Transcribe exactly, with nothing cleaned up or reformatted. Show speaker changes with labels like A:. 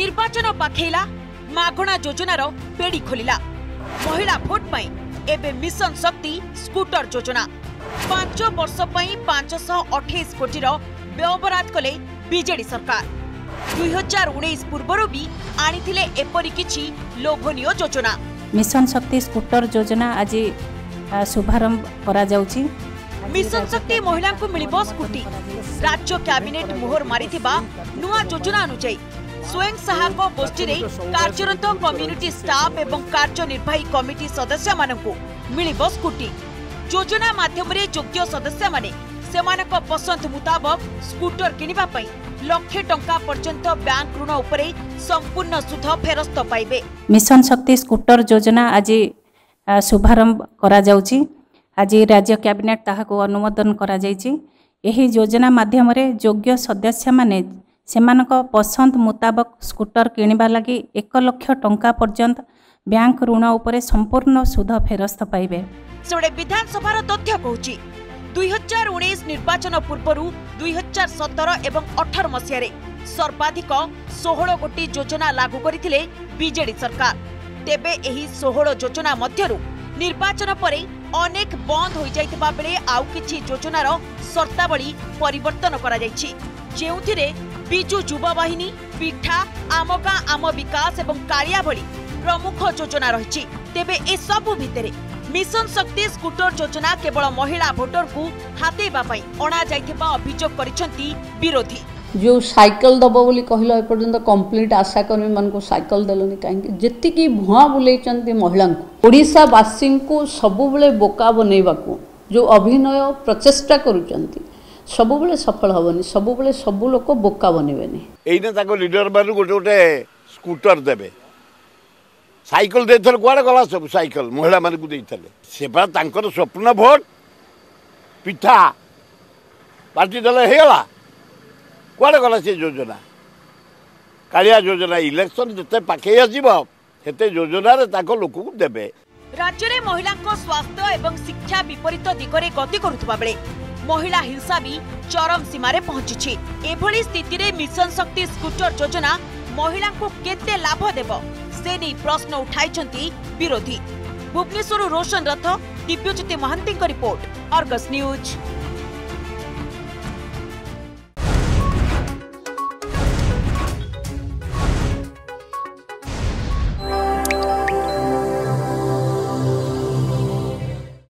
A: निर्वाचन पाखेला मागणा योजनार पेड़ी खोलिला। महिला भोट पाई एबे मिशन शक्ति स्कूटर योजना पांच वर्ष पाई पांच सौ अठाईस कोटी व्यवहार कले बीजेडी सरकार। दुई हजार उन्नीस पूर्वर भी आनी एपरी किछि लोभनीय योजना।
B: मिशन शक्ति स्कूटर योजना आज शुभारंभ करा जाउची।
A: मिशन शक्ति महिला को मिलिबो स्कूटी। राज्य कैबिनेट मोहर मारिथिबा नुआ योजना अनुसार स्वयं सहायक गोष्ठी रे कार्यरत कम्युनिटी स्टाफ एवं कार्यनिर्वाही कमिटी सदस्य मानकु मिलिबो स्कूटी। योजना माध्यम रे योग्य सदस्य माने सेमानक पसंद मुताबक स्कूटर किनिबा पई लक्षे टंका पर्यंत बैंक ऋण उपरे संपूर्ण सुध फेरस्त पाइबे।
B: मिशन शक्ति स्कूटर योजना आज शुभारंभ करा जाउची। आज राज्य कैबिनेट ताहाको अनुमोदन करा जाइची। एही योजना माध्यम रे योग्य सदस्य माने सेमानक पसंद मुताबक स्कूटर किनिबा लागि एक लक्ष टंका पर्यंत बैंक ऋण उपरे संपूर्ण सुध फेरस्त पाइबे।
A: सेडे विधानसभा तथ्य कहूची दुई हजार उन्नीस निर्वाचन पूर्व दुई हजार सतर एवं अठारह मसीह सर्वाधिक सोलह कोटी योजना लागू करथिले बीजेडी सरकार। तेबे एही सोलह योजना मध्यरु निर्वाचन परे अनेक बंद हो जाइतबा बेले आउ किछि योजनार शर्तावली परिवर्तन करा जाइछि, जेउथिरे बिजु युवा बाहिनी, पिठा, आम गाँ आम विकास एवं कालिया भली प्रमुख योजना रही। तेबे ए सबु भितरे मिशन शक्ति स्कूटर योजना केवल महिला भोटर को हातेबा पई अणा जाइथिबा अभियोग करिसेंती विरोधी।
C: जो साइकिल दब बोली कहलो ए पर्यंत कंप्लीट आशा कर्मी मन को साइकिल देलोनी काहे जेति की भुआ बुलेचंती महिला को ओडिसा वासी को सबु बेले बोका बनेबा को जो अभिनय प्रचेष्टा करूचंती सबु बेले सफल होबनी। सबु बेले सबु लोक बोका बनेबेनी।
D: एइने ताको लीडर बानु गोटे गोटे स्कूटर देबे। साइकिल देथर कुआडे गला सब साइकिल महिला मान को देइथले सेबा तांकर स्वप्न भोट पिठा पार्टी दल हे गला कुआडे गला से योजना। कालिया योजना इलेक्शन जते पाखे आसीबो हेते योजना रे ताको लोक को देबे।
A: राज्य रे महिला को स्वास्थ्य एवं शिक्षा विपरीत दिगरे गति करुथबा बेले महिला हिंसा भी चरम सीमा रे पहुंची। एभली स्थिति रे मिशन शक्ति स्कूटर योजना महिला को केते लाभ देबो से नहीं प्रश्न उठाई विरोधी। Bhubaneswar Roshan Rath, Divyajyoti Mohanty report, Argus news.